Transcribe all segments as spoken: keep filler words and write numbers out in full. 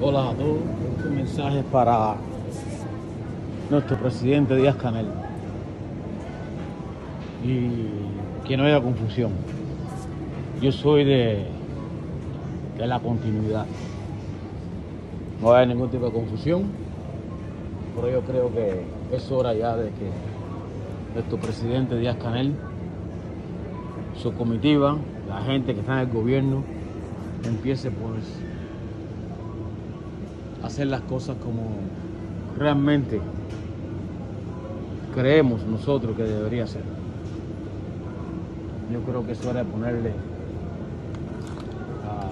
Hola a todos, este mensaje es para nuestro presidente Díaz-Canel y que no haya confusión. Yo soy de, de la continuidad, no va a haber ningún tipo de confusión, pero yo creo que es hora ya de que nuestro presidente Díaz-Canel, su comitiva, la gente que está en el gobierno, empiece pues a hacer las cosas como realmente creemos nosotros que debería ser. Yo creo que es hora de ponerle a,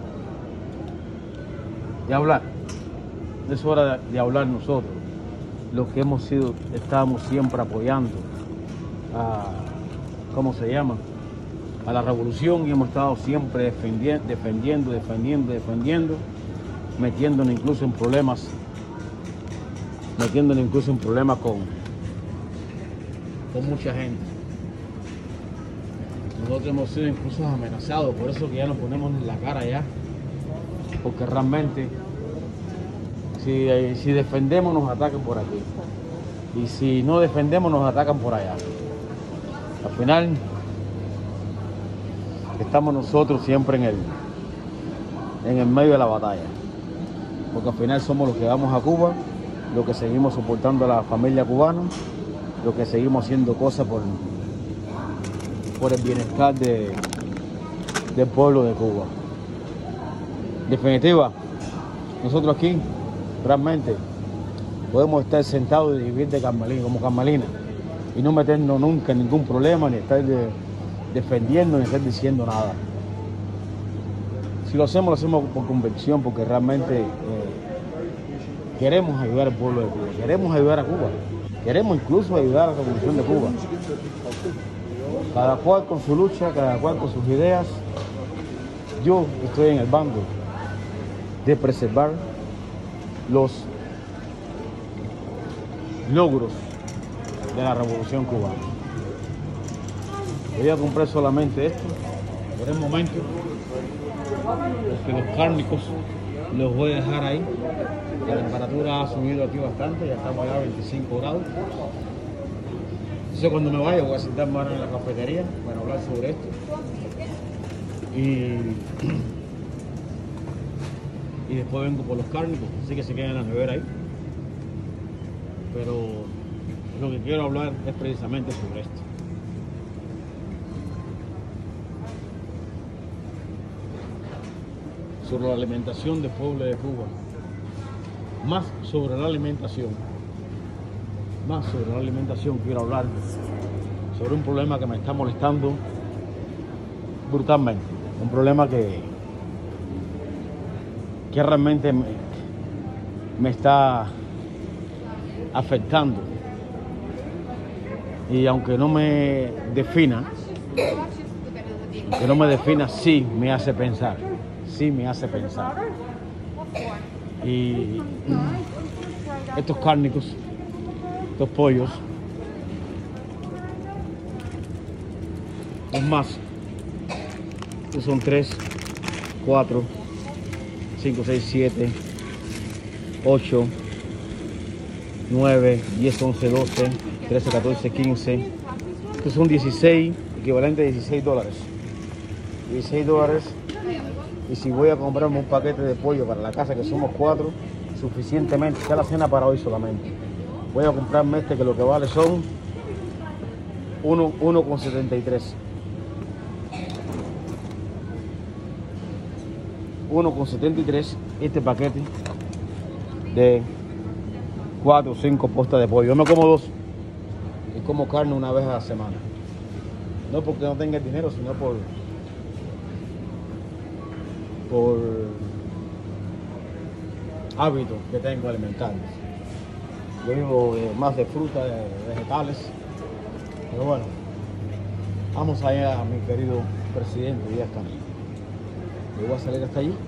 de hablar, es hora de, de hablar nosotros, los que hemos sido, estábamos siempre apoyando a, ¿cómo se llama?, a la revolución, y hemos estado siempre defendiendo, defendiendo, defendiendo, defendiendo, metiéndonos incluso en problemas, metiéndonos incluso en problemas con, con mucha gente. Nosotros hemos sido incluso amenazados, por eso que ya nos ponemos en la cara ya, porque realmente si, si defendemos nos atacan por aquí, y si no defendemos nos atacan por allá. Al final estamos nosotros siempre en el, en el medio de la batalla, porque al final somos los que vamos a Cuba, los que seguimos soportando a la familia cubana, los que seguimos haciendo cosas por, por el bienestar de, del pueblo de Cuba. En definitiva, nosotros aquí realmente podemos estar sentados y vivir de Carmelina, como Carmelina, y no meternos nunca en ningún problema, ni estar de, defendiendo, ni estar diciendo nada. Si lo hacemos, lo hacemos por convicción, porque realmente eh, queremos ayudar al pueblo de Cuba, queremos ayudar a Cuba, queremos incluso ayudar a la revolución de Cuba. Cada cual con su lucha, cada cual con sus ideas. Yo estoy en el bando de preservar los logros de la revolución cubana. Voy a comprar solamente esto por el momento, porque los cárnicos los voy a dejar ahí. La temperatura ha subido aquí bastante, ya estamos allá a veinticinco grados. Entonces cuando me vaya voy a sentarme ahora en la cafetería para hablar sobre esto. Y, y después vengo por los cárnicos, así que se quedan en la nevera ahí. Pero lo que quiero hablar es precisamente sobre esto. Sobre la alimentación del pueblo de Cuba. Más sobre la alimentación. Más sobre la alimentación quiero hablar sobre un problema que me está molestando brutalmente. Un problema que, que realmente me, me está afectando. Y aunque no me defina, aunque no me defina, sí me hace pensar. Sí me hace pensar. Y estos cárnicos, estos pollos, es más, estos son tres, cuatro, cinco, seis, siete, ocho, nueve, diez, once, doce, trece, catorce, quince. Estos son dieciséis, equivalente a dieciséis dólares. dieciséis dólares. Y si voy a comprarme un paquete de pollo para la casa, que somos cuatro, suficientemente, ya la cena para hoy solamente. Voy a comprarme este, que lo que vale son uno con setenta y tres. uno con setenta y tres este paquete de cuatro o cinco postas de pollo. Yo me como dos y como carne una vez a la semana. No porque no tenga el dinero, sino por... por hábitos que tengo alimentarios. Yo vivo eh, más de fruta, de vegetales, pero bueno, vamos allá, mi querido presidente Díaz-Canel. Yo voy a salir hasta allí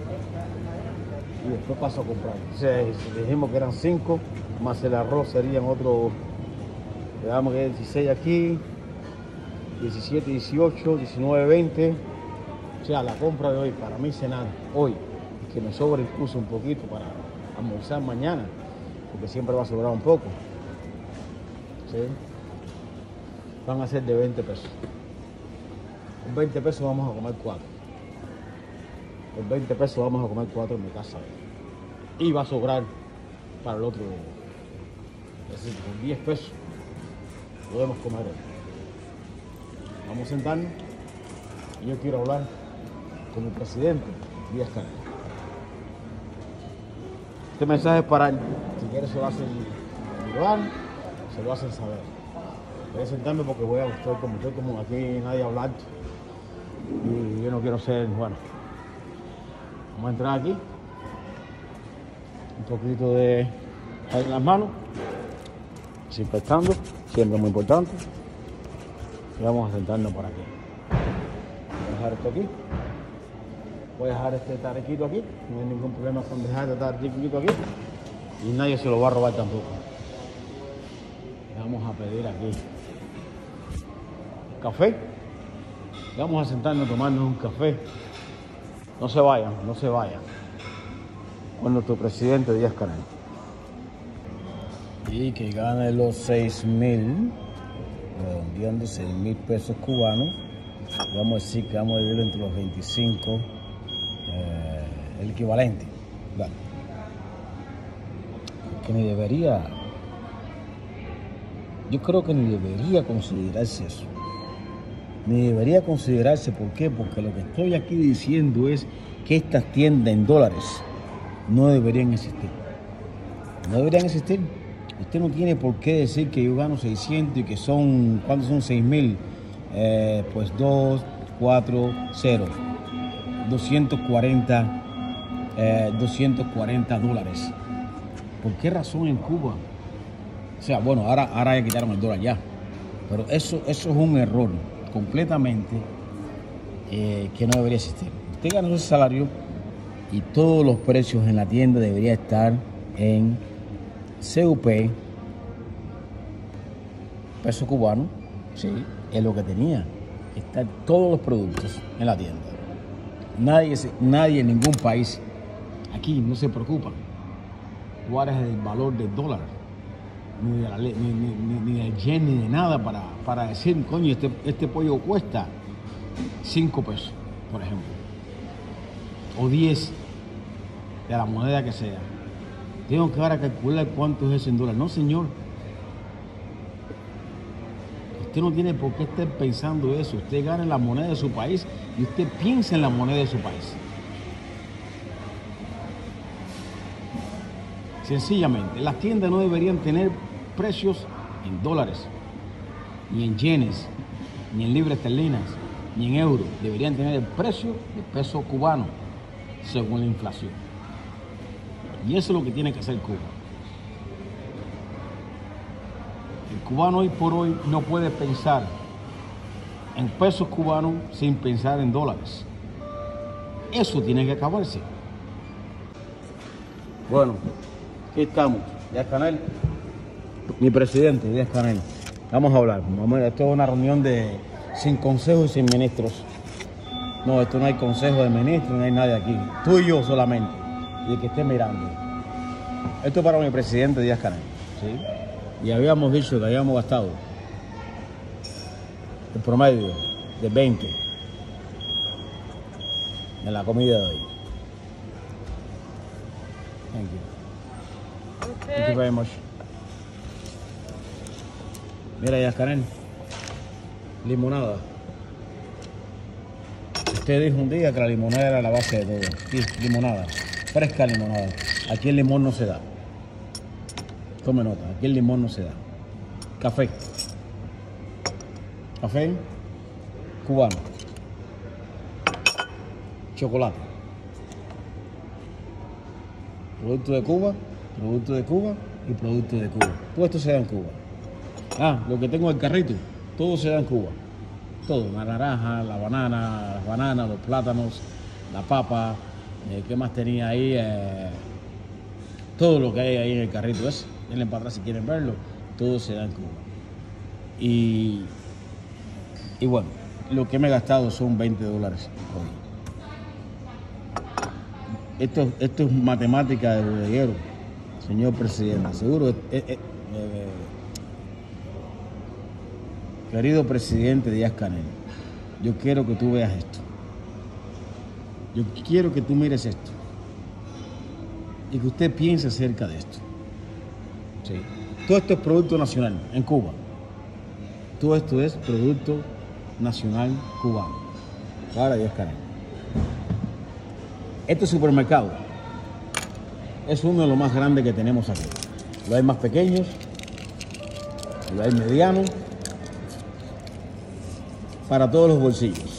y después paso a comprar. O sea, si dijimos que eran cinco, más el arroz serían otros, digamos que dieciséis aquí, diecisiete, dieciocho, diecinueve, veinte. O sea, la compra de hoy, para mí cenar hoy, que me sobra incluso un poquito para almorzar mañana, porque siempre va a sobrar un poco. ¿Sí? Van a ser de veinte pesos. Con veinte pesos vamos a comer cuatro. Con veinte pesos vamos a comer cuatro en mi casa. Y va a sobrar para el otro día. Es decir, con diez pesos podemos comer hoy. Vamos a sentarnos y yo quiero hablar con el presidente Díaz Canel. Este mensaje es para él. Si quiere se lo hacen llevar, se lo hacen saber. Voy a sentarme porque voy a estoy como estoy como aquí nadie hablar y yo no quiero ser, bueno. Vamos a entrar aquí. Un poquito de aire en las manos. Desinfectando, siempre muy importante. Y vamos a sentarnos por aquí. Voy a dejar esto aquí. Voy a dejar este tarequito aquí. No hay ningún problema con dejar este tarequito aquí. Y nadie se lo va a robar tampoco. Vamos a pedir aquí café. Vamos a sentarnos a tomarnos un café. No se vayan, no se vayan. Con nuestro presidente Díaz Canel. Y que gane los seis mil, redondeando seis mil pesos cubanos. Vamos a decir que vamos a dividirlo entre los veinticinco, eh, el equivalente. Vale. Que ni debería, yo creo que ni debería considerarse eso. Ni debería considerarse, ¿por qué? Porque lo que estoy aquí diciendo es que estas tiendas en dólares no deberían existir. No deberían existir. Usted no tiene por qué decir que yo gano seiscientos y que son, ¿cuántos son seis mil? Eh, pues dos, cuatro, cero. doscientos cuarenta, eh, doscientos cuarenta dólares. ¿Por qué razón en Cuba? O sea, bueno, ahora, ahora ya quitaron el dólar ya. Pero eso, eso es un error completamente eh, que no debería existir. Usted gana ese salario y todos los precios en la tienda deberían estar en C U P, peso cubano, sí, es lo que tenía. Están todos los productos en la tienda. Nadie, nadie en ningún país aquí no se preocupa cuál es el valor del dólar, ni, de la, ni, ni, ni, ni del yen, ni de nada para, para decir, coño, este, este pollo cuesta cinco pesos, por ejemplo, o diez de la moneda que sea. Tengo que ahora calcular cuánto es eso en dólares. No, señor. Usted no tiene por qué estar pensando eso. Usted gana en la moneda de su país y usted piensa en la moneda de su país. Sencillamente, las tiendas no deberían tener precios en dólares, ni en yenes, ni en libras esterlinas, ni en euros. Deberían tener el precio del peso cubano, según la inflación. Y eso es lo que tiene que hacer Cuba. El cubano hoy por hoy no puede pensar en pesos cubanos sin pensar en dólares. Eso tiene que acabarse. Bueno, aquí estamos. Díaz Canel, mi presidente Díaz Canel. Vamos a hablar. Vamos a, esto es una reunión de sin consejos y sin ministros. No, esto no hay consejo de ministros, no hay nadie aquí. Tú y yo solamente. Y el que esté mirando. Esto es para mi presidente Díaz Canel, ¿sí? Y habíamos dicho que habíamos gastado el promedio de veinte en la comida de hoy. Thank you. Okay. Thank you very much. Mira, Díaz Canel, limonada. Usted dijo un día que la limonada era la base de todo. Sí, limonada, fresca limonada. Aquí el limón no se da. Tome nota, aquí el limón no se da. Café. Café cubano. Chocolate. Producto de Cuba, producto de Cuba y producto de Cuba. Todo esto se da en Cuba. Ah, lo que tengo en el carrito, todo se da en Cuba. Todo, la naranja, la banana, las bananas, los plátanos, la papa, eh, ¿qué más tenía ahí? Eh, todo lo que hay ahí en el carrito ese. Denle para atrás si quieren verlo. Todo se da en Cuba. Y, y bueno, lo que me he gastado son veinte dólares hoy. esto, esto es matemática de bodeguero, señor presidente. Seguro, eh, eh, eh, querido presidente Díaz-Canel, yo quiero que tú veas esto. Yo quiero que tú mires esto y que usted piense acerca de esto. Sí. Todo esto es producto nacional en Cuba. Todo esto es producto nacional cubano. Para Díaz-Canel. Este supermercado es uno de los más grandes que tenemos aquí. Lo hay más pequeños, lo hay medianos, para todos los bolsillos.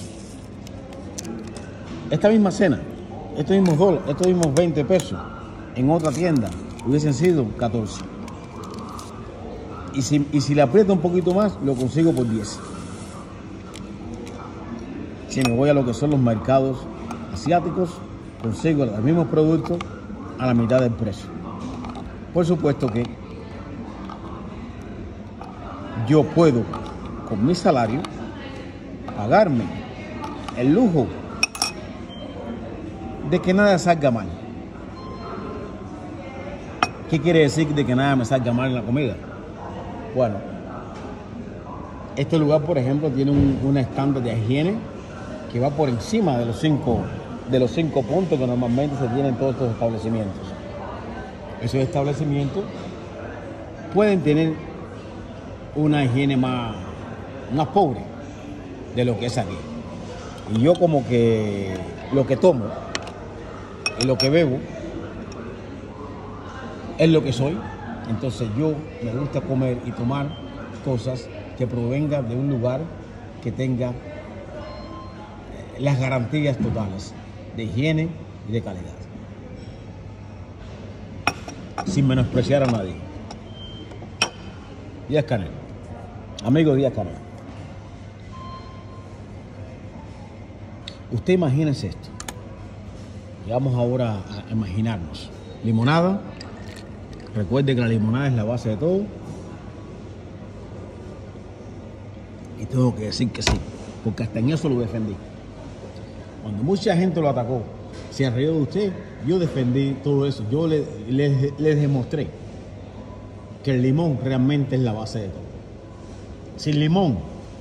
Esta misma cena, estos mismos dólares, estos mismos veinte pesos, en otra tienda hubiesen sido catorce. Y si, y si le aprieto un poquito más, lo consigo por diez. Si me voy a lo que son los mercados asiáticos, consigo los mismos productos a la mitad del precio. Por supuesto que yo puedo, con mi salario, pagarme el lujo de que nada salga mal. ¿Qué quiere decir de que nada me salga mal en la comida? Bueno, este lugar, por ejemplo, tiene un, un estándar de higiene que va por encima de los cinco, de los cinco puntos que normalmente se tienen en todos estos establecimientos. Esos establecimientos pueden tener una higiene más, más pobre de lo que es aquí. Y yo como que lo que tomo y lo que bebo es lo que soy. Entonces yo me gusta comer y tomar cosas que provengan de un lugar que tenga las garantías totales de higiene y de calidad, sin menospreciar a nadie. Díaz-Canel, amigo Díaz-Canel, usted imagínese esto. Y vamos ahora a imaginarnos limonada. Recuerde que la limonada es la base de todo. Y tengo que decir que sí, porque hasta en eso lo defendí. Cuando mucha gente lo atacó, se rió de usted, yo defendí todo eso. Yo les le, le demostré que el limón realmente es la base de todo. Sin limón,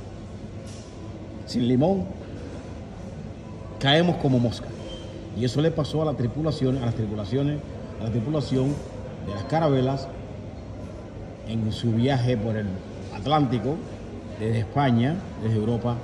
sin limón, caemos como mosca. Y eso le pasó a las tripulaciones, a las tripulaciones, a la tripulación de las carabelas en su viaje por el Atlántico, desde España, desde Europa,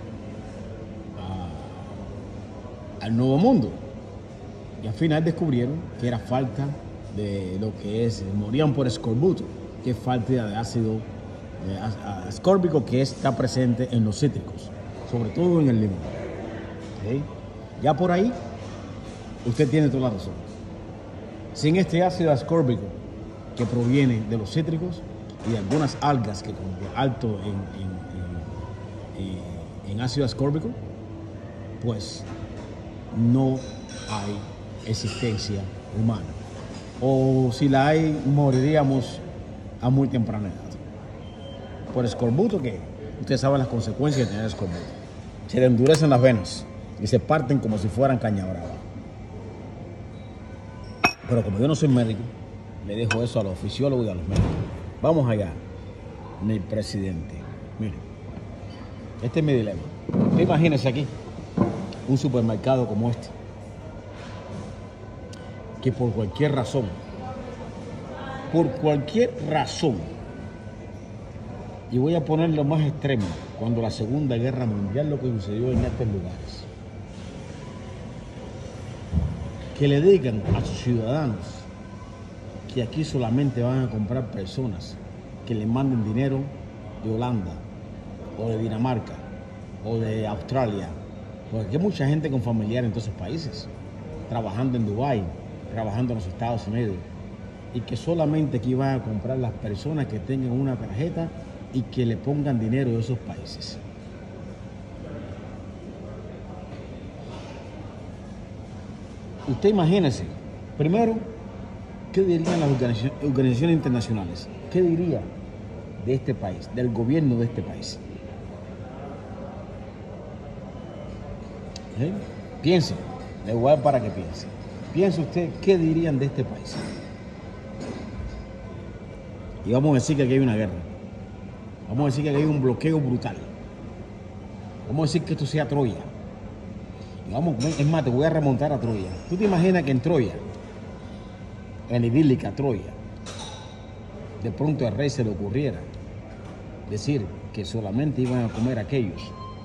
a, al Nuevo Mundo. Y al final descubrieron que era falta de lo que es, morían por escorbuto, que es falta de ácido de ascórbico que está presente en los cítricos, sobre todo en el limón. ¿Okay? Ya por ahí, usted tiene toda la razón. Sin este ácido ascórbico que proviene de los cítricos y de algunas algas que con alto en, en, en, en ácido ascórbico, pues no hay existencia humana. O si la hay, moriríamos a muy temprana edad. Por escorbuto, que ustedes saben las consecuencias de tener escorbuto. Se le endurecen las venas y se parten como si fueran caña brava. Pero como yo no soy médico, le dejo eso a los fisiólogos y a los médicos. Vamos allá, mi presidente. Mire, este es mi dilema. Usted imagínese aquí un supermercado como este, que por cualquier razón, por cualquier razón, y voy a ponerlo más extremo, cuando la Segunda Guerra Mundial, lo que sucedió en estos lugares, que le digan a sus ciudadanos que aquí solamente van a comprar personas que le manden dinero de Holanda o de Dinamarca o de Australia, porque hay mucha gente con familiares en todos esos países, trabajando en Dubái, trabajando en los Estados Unidos, y que solamente aquí van a comprar las personas que tengan una tarjeta y que le pongan dinero de esos países. Usted imagínese, primero, ¿qué dirían las organizaciones internacionales? ¿Qué diría de este país, del gobierno de este país? ¿Eh? Piense, da igual para que piense. Piense usted, ¿qué dirían de este país? Y vamos a decir que aquí hay una guerra. Vamos a decir que aquí hay un bloqueo brutal. Vamos a decir que esto sea Troya. Y vamos, es más, te voy a remontar a Troya. ¿Tú te imaginas que en Troya, en idílica Troya, de pronto al rey se le ocurriera decir que solamente iban a comer aquellos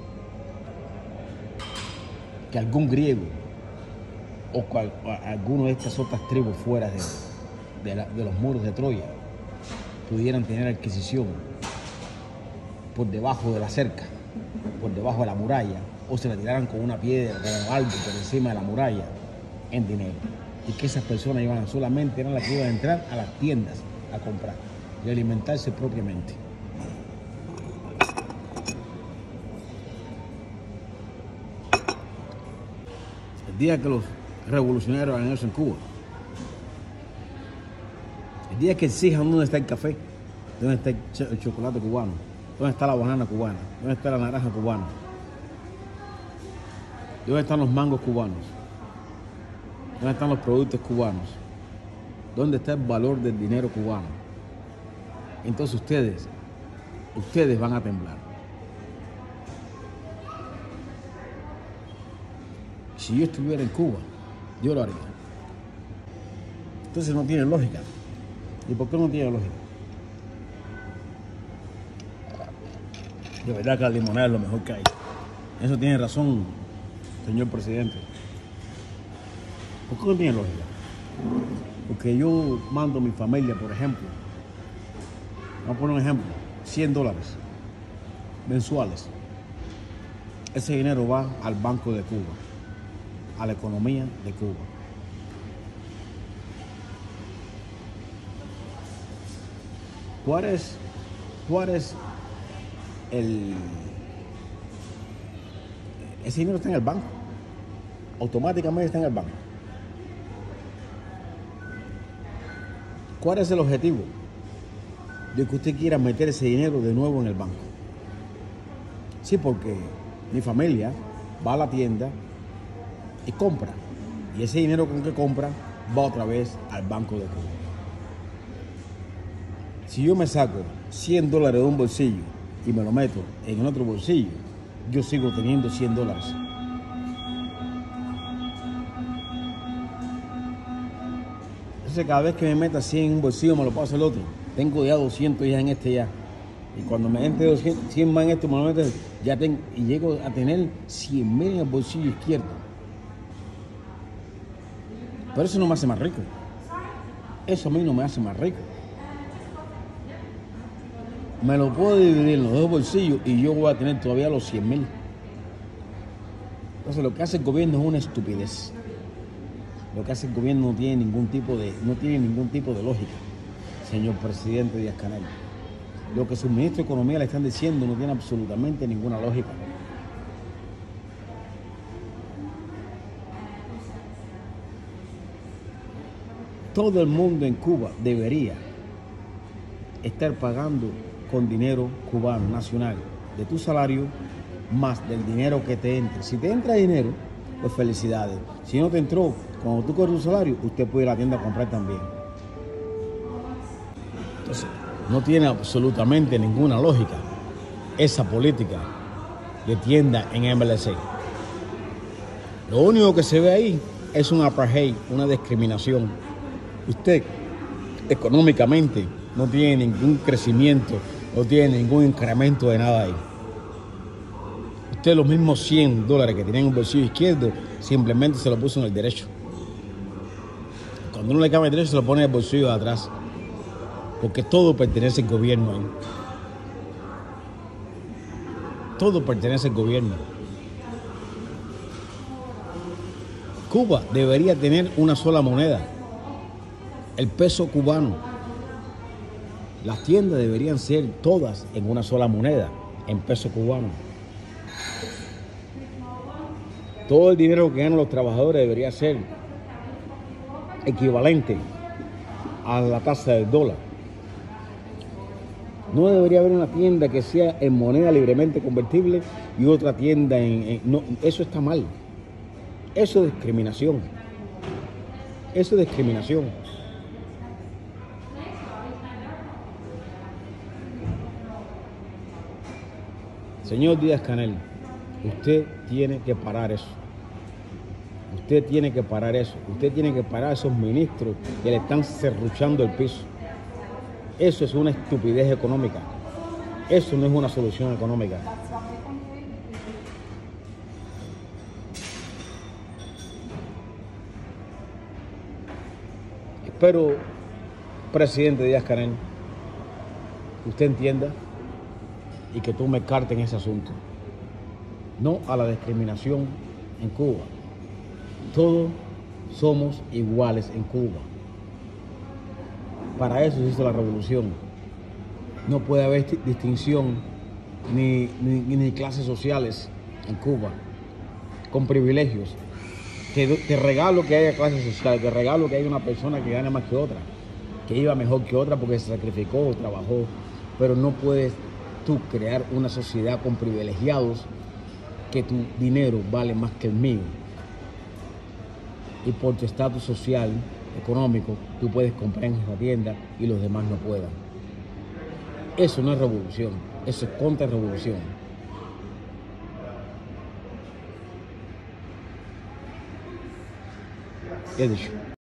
que algún griego o, cual, o alguno de estas otras tribus fuera de, de, la, de los muros de Troya pudieran tener adquisición por debajo de la cerca, por debajo de la muralla, o se la tiraran con una piedra o algo por encima de la muralla en dinero? Y que esas personas iban solamente, eran las que iban a entrar a las tiendas a comprar y alimentarse propiamente. El día que los revolucionarios hagan eso en Cuba, el día que exijan dónde está el café, dónde está el chocolate cubano, dónde está la banana cubana, dónde está la naranja cubana, dónde están los mangos cubanos, dónde están los productos cubanos, dónde está el valor del dinero cubano, entonces ustedes, ustedes van a temblar. Si yo estuviera en Cuba, yo lo haría. Entonces no tiene lógica. ¿Y por qué no tiene lógica? De verdad que la limonada es lo mejor que hay. Eso tiene razón, señor presidente. ¿Por qué no tiene lógica? Porque yo mando a mi familia, por ejemplo, vamos a poner un ejemplo, cien dólares mensuales. Ese dinero va al Banco de Cuba, a la economía de Cuba. ¿Cuál es, cuál es el... Ese dinero está en el banco. Automáticamente está en el banco. ¿Cuál es el objetivo de que usted quiera meter ese dinero de nuevo en el banco? Sí, porque mi familia va a la tienda y compra. Y ese dinero con que compra va otra vez al Banco de Cuba. Si yo me saco cien dólares de un bolsillo y me lo meto en el otro bolsillo, yo sigo teniendo cien dólares. Entonces cada vez que me meta cien en un bolsillo me lo paso al otro. Tengo ya doscientos ya en este ya. Y cuando me entre doscientos, cien más en este, me lo meto, ya tengo, y llego a tener cien mil en el bolsillo izquierdo. Pero eso no me hace más rico. Eso a mí no me hace más rico. Me lo puedo dividir en los dos bolsillos y yo voy a tener todavía los cien mil. Entonces lo que hace el gobierno es una estupidez. Lo que hace el gobierno no tiene ningún tipo de, no tiene ningún tipo de lógica, señor presidente Díaz-Canel. Lo que su ministro de Economía le están diciendo no tiene absolutamente ninguna lógica. Todo el mundo en Cuba debería estar pagando con dinero cubano, nacional, de tu salario, más del dinero que te entre. Si te entra dinero, pues felicidades. Si no te entró, cuando tú cobras tu salario, usted puede ir a la tienda a comprar también. Entonces, no tiene absolutamente ninguna lógica esa política de tienda en M L C. Lo único que se ve ahí es un apartheid, una discriminación. Usted económicamente no tiene ningún crecimiento, no tiene ningún incremento de nada ahí. Usted los mismos cien dólares que tenía en el bolsillo izquierdo, simplemente se lo puso en el derecho. Cuando uno le cabe el derecho, se lo pone en el bolsillo de atrás. Porque todo pertenece al gobierno ahí. Todo pertenece al gobierno. Cuba debería tener una sola moneda, el peso cubano. Las tiendas deberían ser todas en una sola moneda, en peso cubano. Todo el dinero que ganan los trabajadores debería ser equivalente a la tasa del dólar. No debería haber una tienda que sea en moneda libremente convertible y otra tienda en... en no, eso está mal. Eso es discriminación. Eso es discriminación. Señor Díaz-Canel, usted tiene que parar eso. Usted tiene que parar eso. Usted tiene que parar a esos ministros que le están serruchando el piso. Eso es una estupidez económica. Eso no es una solución económica. Espero, presidente Díaz-Canel, que usted entienda y que tome carta en ese asunto. No a la discriminación en Cuba. Todos somos iguales en Cuba. Para eso se hizo la revolución. No puede haber distinción ni, ni, ni clases sociales en Cuba con privilegios. Te, te regalo que haya clases sociales, te regalo que haya una persona que gane más que otra, que iba mejor que otra porque se sacrificó o trabajó, pero no puedes tú crear una sociedad con privilegiados que tu dinero vale más que el mío. Y por tu estatus social, económico, tú puedes comprar en esa tienda y los demás no puedan. Eso no es revolución, eso es contrarrevolución. He dicho.